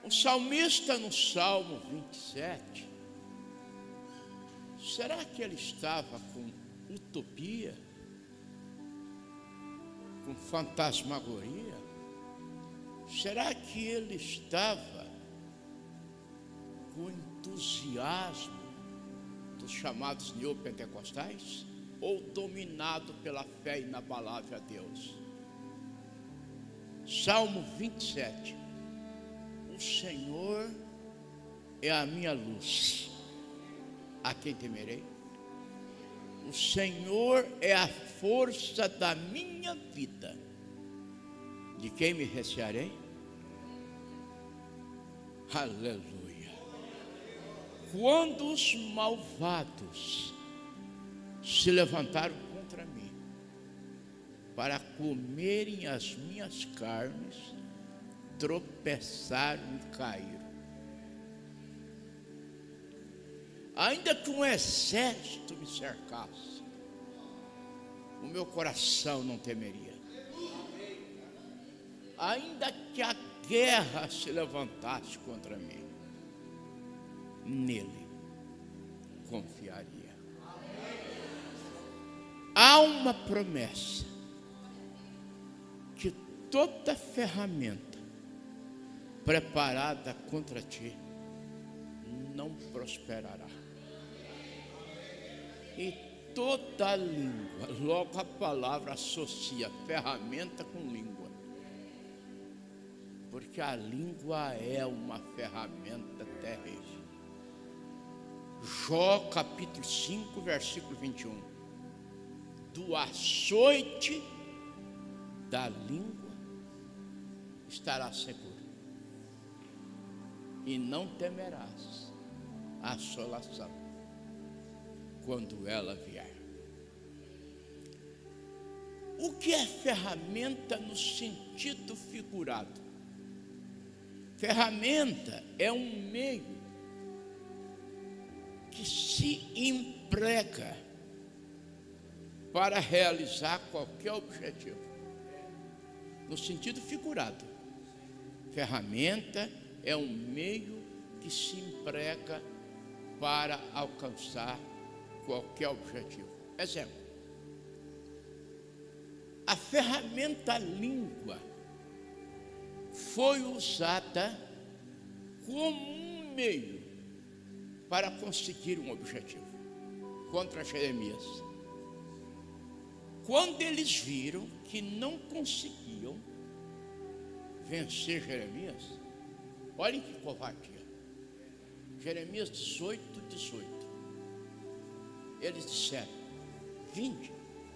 O salmista no Salmo 27, será que ele estava com utopia? Com fantasmagoria? Será que ele estava com entusiasmo dos chamados neopentecostais? Ou dominado pela fé inabalável a Deus? Salmo 27. O Senhor é a minha luz, a quem temerei? O Senhor é a força da minha vida, de quem me recearei? Aleluia. Quando os malvados se levantaram contra mim para comerem as minhas carnes, tropeçaram e caíram. Ainda que um exército me cercasse, o meu coração não temeria. Ainda que a guerra se levantasse contra mim, nele confiaria. Há uma promessa que toda ferramenta preparada contra ti não prosperará. E toda língua, logo a palavra associa ferramenta com língua, porque a língua é uma ferramenta terrível. Jó capítulo 5, versículo 21. Do açoite da língua estarás seguro, e não temerás a assolação quando ela vier. O que é ferramenta no sentido figurado? Ferramenta é um meio que se emprega para realizar qualquer objetivo. No sentido figurado, ferramenta é um meio que se emprega para alcançar qualquer objetivo. Exemplo: a ferramenta língua foi usada como um meio para conseguir um objetivo contra Jeremias. Quando eles viram que não conseguiam vencer Jeremias, olhem que covardia. Jeremias 18, 18. Eles disseram: vinde,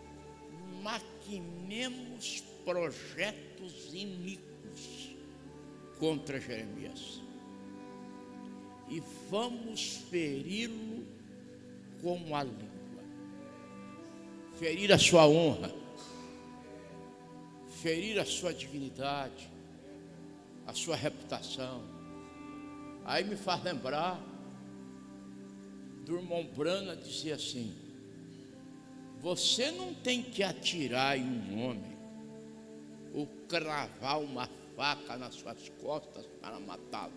maquinemos projetos iníquos contra Jeremias e vamos feri-lo com a língua. Ferir a sua honra, ferir a sua dignidade, a sua reputação. Aí me faz lembrar do irmão Brana, dizia assim: você não tem que atirar em um homem ou cravar uma faca nas suas costas para matá-lo.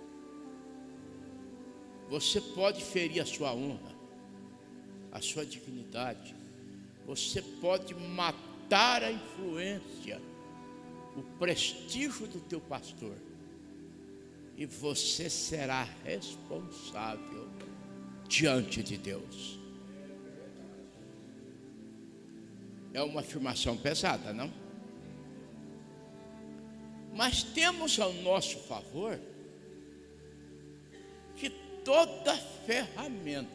Você pode ferir a sua honra, a sua dignidade. Você pode matar a influência, o prestígio do teu pastor, e você será responsável diante de Deus. É uma afirmação pesada, não? Mas temos ao nosso favor que toda ferramenta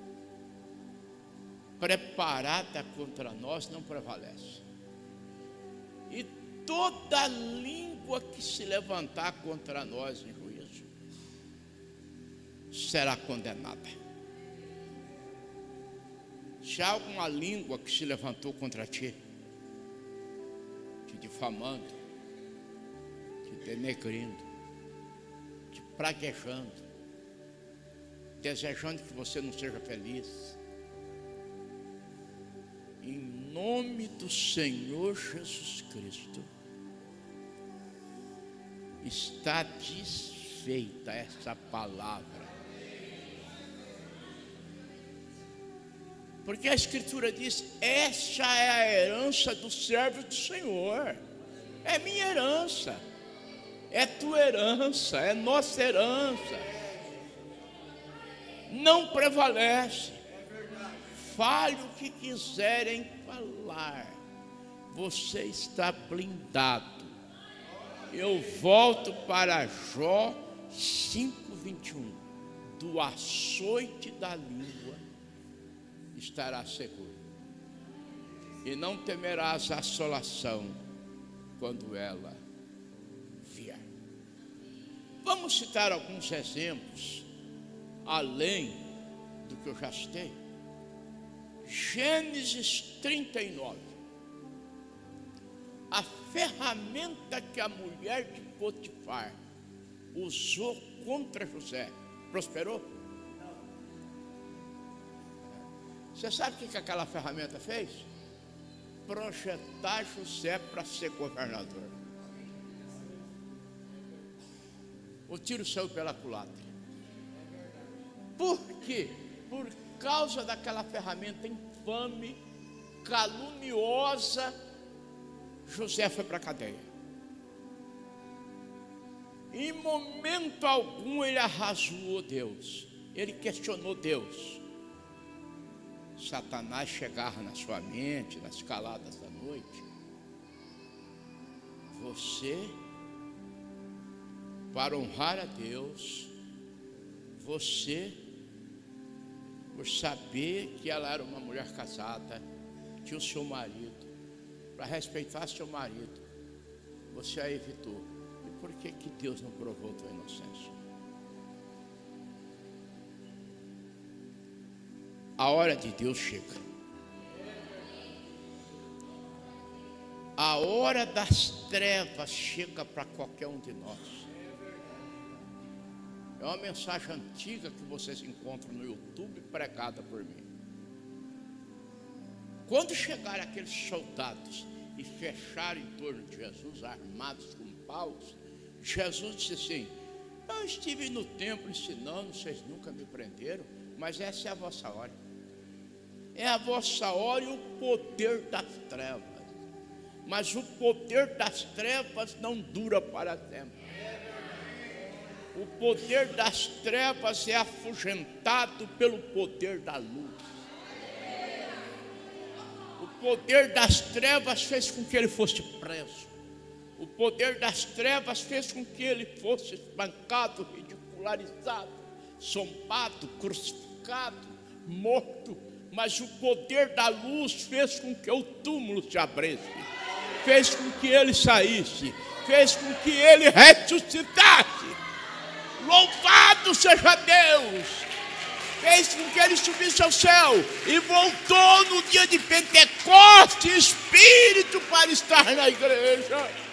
preparada contra nós não prevalece. E toda língua que se levantar contra nós em juízo será condenada. Se há alguma língua que se levantou contra ti, te difamando, te denegrindo, te praguejando, desejando que você não seja feliz, em nome do Senhor Jesus Cristo, está desfeita feita essa palavra. Porque a Escritura diz: essa é a herança dos servos do Senhor. É minha herança, é tua herança, é nossa herança. Não prevalece. Fale o que quiserem falar, você está blindado. Eu volto para Jó 5:21. Do açoite da língua estará seguro, e não temerás a assolação quando ela vier. Vamos citar alguns exemplos, além do que eu já citei. Gênesis 39. A ferramenta que a mulher de Potifar usou contra José prosperou? Não. Você sabe o que aquela ferramenta fez? Projetar José para ser governador. O tiro saiu pela culatra. Por quê? Por causa daquela ferramenta infame, caluniosa, José foi para a cadeia. Em momento algum ele arrasou Deus, ele questionou Deus. Satanás chegava na sua mente, nas caladas da noite: você, para honrar a Deus, você, por saber que ela era uma mulher casada, tinha o seu marido, para respeitar seu marido, você a evitou. E por que Deus não provou tua inocência? A hora de Deus chega. A hora das trevas chega para qualquer um de nós. É uma mensagem antiga que vocês encontram no YouTube, pregada por mim. Quando chegaram aqueles soldados e fecharam em torno de Jesus, armados com paus, Jesus disse assim: eu estive no templo ensinando, vocês nunca me prenderam, mas essa é a vossa hora. É a vossa hora e o poder das trevas. Mas o poder das trevas não dura para sempre. O poder das trevas é afugentado pelo poder da luz. O poder das trevas fez com que ele fosse preso. O poder das trevas fez com que ele fosse espancado, ridicularizado, zombado, crucificado, morto. Mas o poder da luz fez com que o túmulo se abrisse, fez com que ele saísse, fez com que ele ressuscitasse. Louvado seja Deus! Fez com que ele subisse ao céu e voltou no dia de Pentecostes, Espírito, para estar na igreja.